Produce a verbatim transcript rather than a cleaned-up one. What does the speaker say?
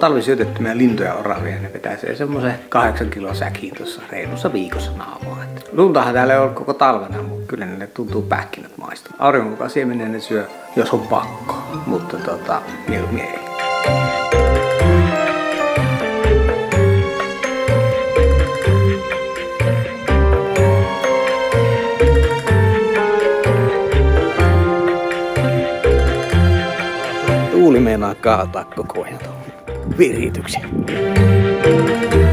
talvi syötettömiä lintuja oravia, ne vetäisee semmoisen kahdeksan kilon säkiin tuossa reilussa viikossa naamaa. Luntahan täällä ei ole koko talvena, mutta kyllä ne tuntuu pähkinät maista. Auringonmukaisieminen ne syö, jos on pakko, mutta tota, mieluummin ei. Tuuli meinaa kaataa koko ajan virityksen.